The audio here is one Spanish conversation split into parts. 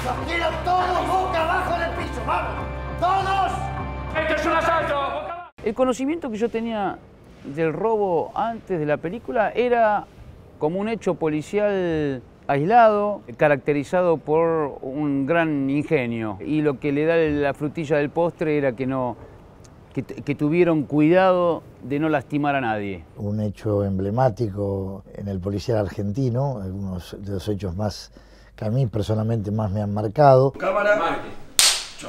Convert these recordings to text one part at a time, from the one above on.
¡Los quiero todos boca abajo en el piso! ¡Vamos! ¡Todos! ¡Esto es un asalto! El conocimiento que yo tenía del robo antes de la película era como un hecho policial aislado, caracterizado por un gran ingenio. Y lo que le da la frutilla del postre era que tuvieron cuidado de no lastimar a nadie. Un hecho emblemático en el policial argentino, algunos de los hechos más que a mí personalmente más me han marcado. Cámara. Marque. Chau.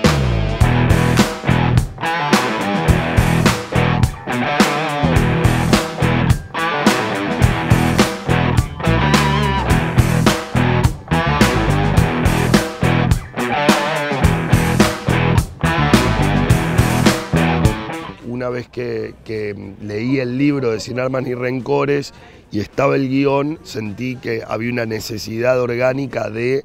Una vez que leí el libro de Sin Armas ni Rencores y estaba el guión, sentí que había una necesidad orgánica de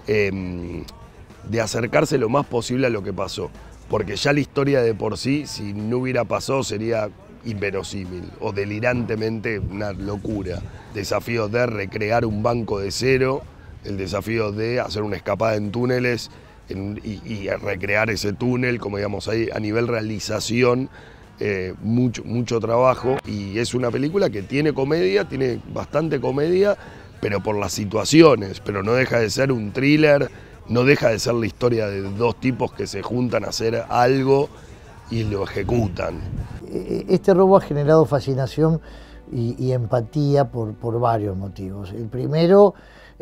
acercarse lo más posible a lo que pasó. Porque ya la historia de por sí, si no hubiera pasado, sería inverosímil o delirantemente una locura. Desafío de recrear un banco de cero, el desafío de hacer una escapada en túneles y recrear ese túnel, como digamos ahí a nivel realización. Mucho trabajo, y es una película que tiene comedia, tiene bastante comedia, pero por las situaciones, pero no deja de ser un thriller, no deja de ser la historia de dos tipos que se juntan a hacer algo y lo ejecutan. Este robo ha generado fascinación y empatía por varios motivos. El primero,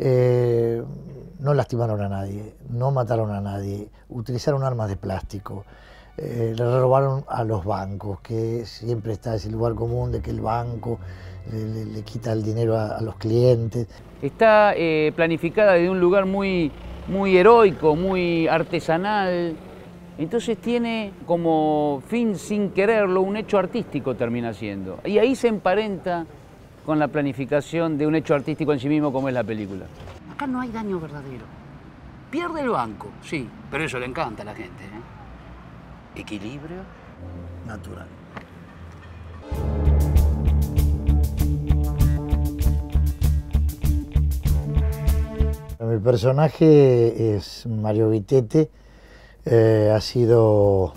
no lastimaron a nadie, no mataron a nadie, utilizaron armas de plástico. Le robaron a los bancos, que siempre está ese lugar común de que el banco le quita el dinero a los clientes. Está planificada de un lugar muy heroico, muy artesanal. Entonces tiene como fin, sin quererlo, un hecho artístico termina siendo. Y ahí se emparenta con la planificación de un hecho artístico en sí mismo como es la película. Acá no hay daño verdadero. Pierde el banco, sí, pero eso le encanta a la gente, ¿eh? Equilibrio natural. Mi personaje es Mario Vittete, ha sido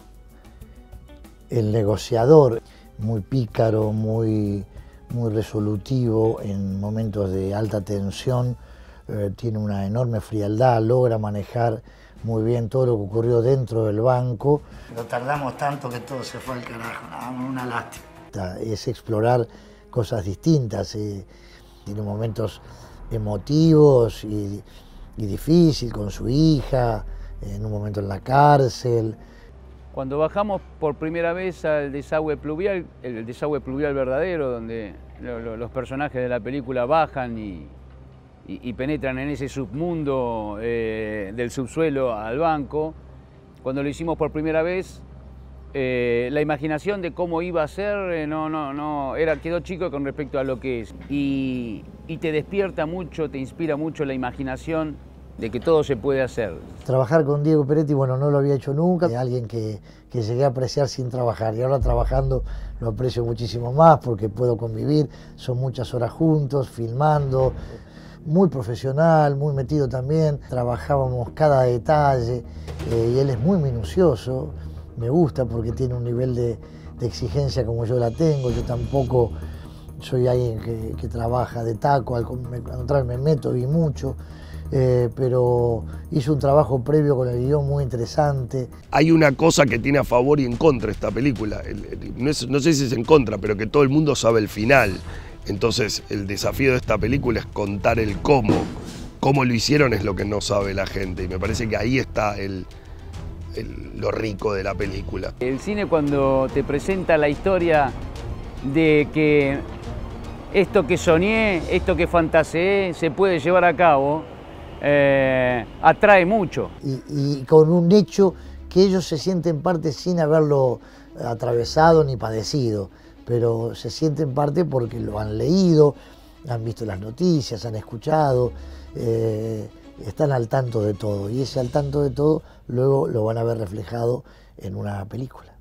el negociador, muy pícaro, muy resolutivo en momentos de alta tensión, tiene una enorme frialdad, logra manejar muy bien todo lo que ocurrió dentro del banco. Pero tardamos tanto que todo se fue al carajo, una lástima. Es explorar cosas distintas, tiene momentos emotivos y difícil con su hija, en un momento en la cárcel. Cuando bajamos por primera vez al desagüe pluvial, el desagüe pluvial verdadero, donde los personajes de la película bajan y penetran en ese submundo del subsuelo al banco, cuando lo hicimos por primera vez, la imaginación de cómo iba a ser quedó chico con respecto a lo que es. Y te despierta mucho, te inspira mucho la imaginación de que todo se puede hacer. Trabajar con Diego Peretti, bueno, no lo había hecho nunca, alguien que llegué a apreciar sin trabajar, y ahora trabajando lo aprecio muchísimo más porque puedo convivir, son muchas horas juntos, filmando, muy profesional, muy metido también, trabajábamos cada detalle, y él es muy minucioso, me gusta porque tiene un nivel de exigencia como yo la tengo, yo tampoco soy alguien que trabaja de taco, al contrario me meto y mucho, pero hizo un trabajo previo con el guión muy interesante. Hay una cosa que tiene a favor y en contra esta película, no sé si es en contra, pero que todo el mundo sabe el final. Entonces el desafío de esta película es contar el cómo lo hicieron es lo que no sabe la gente, y me parece que ahí está lo rico de la película. El cine, cuando te presenta la historia de que esto que soñé, esto que fantaseé, se puede llevar a cabo, atrae mucho. Y con un hecho que ellos se sienten parte sin haberlo atravesado ni padecido, pero se sienten parte porque lo han leído, han visto las noticias, han escuchado, están al tanto de todo, y ese al tanto de todo luego lo van a ver reflejado en una película.